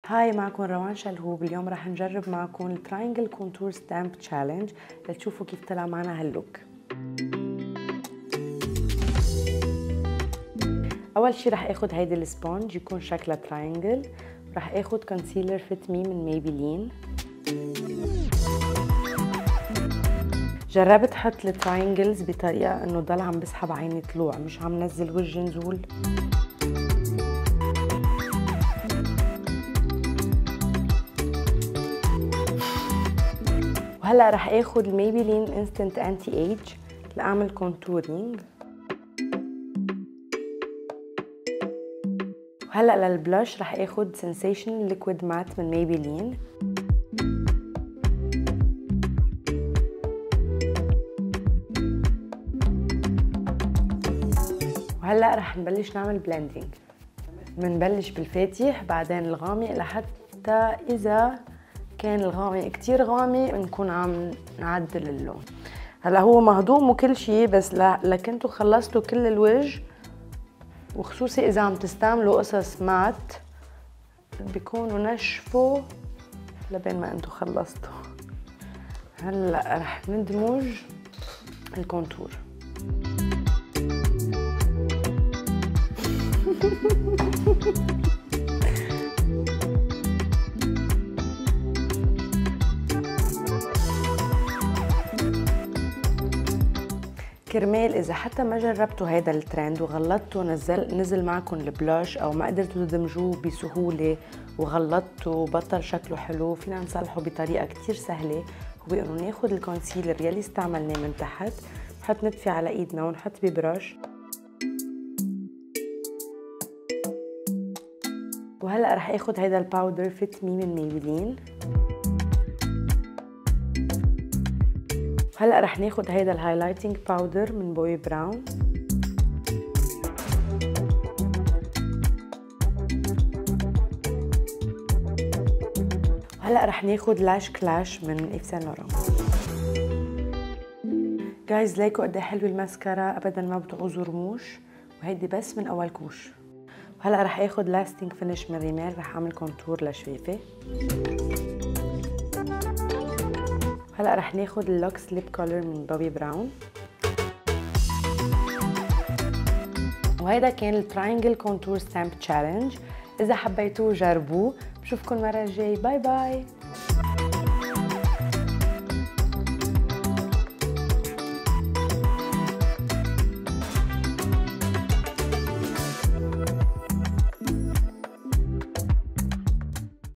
هاي، معكم روان شلهوب. اليوم رح نجرب معكم التراينجل كونتور ستامب تشالنج لتشوفوا كيف طلع معنا هاللوك. اول شي رح اخد هيدي السبونج يكون شكلها تراينجل. رح اخد كونسيلر فيت مي من ميبلين. جربت احط التراينجلز بطريقه انه ضل عم بسحب عيني طلوع، مش عم نزل وجهي نزول. وهلا رح اخد الميبلين انستنت انتي ايج لاعمل كونتورينج. وهلا للبلاش رح اخد سنسيشن ليكويد مات من ميبلين. وهلا رح نبلش نعمل بلندنج. بنبلش بالفاتح بعدين الغامق لحتى اذا كان الغامق كتير غامق بنكون عم نعدل اللون. هلا هو مهضوم وكل شيء، بس لكنتوا خلصتوا كل الوجه، وخصوصي اذا عم تستعملوا قصص مات بيكونوا نشفوا لبين ما انتوا خلصتوا. هلا رح ندمج الكونتور. كرمال اذا حتى ما جربتوا هيدا الترند وغلطتوا نزل معكم البلاش او ما قدرتوا تدمجوه بسهوله وغلطتوا وبطل شكله حلو، فينا نصلحه بطريقه كتير سهله. هو انه ناخذ الكونسيلر يلي استعملناه من تحت، نحط نتفي على ايدنا ونحط ببرش. وهلا رح اخذ هيدا الباودر فيت مي من ميبلين. هلا رح ناخد هيدا الهايلايتنج باودر من بوي براون. وهلا رح ناخد لاش كلاش من ايف سان لوران. جايز لايكوا قد ايه حلوه الماسكارا، ابدا ما بتعوزوا رموش، وهيدي بس من اول كوش. وهلا رح اخد لاستنج فينيش من ريمال، رح اعمل كونتور لشفافي. هلا رح ناخد اللوكس ليب كولر من بوبي براون. وهيدا كان التراينجل كونتور ستامب تشالنج. اذا حبيتوه جربوه. بشوفكن المره الجاي. باي باي.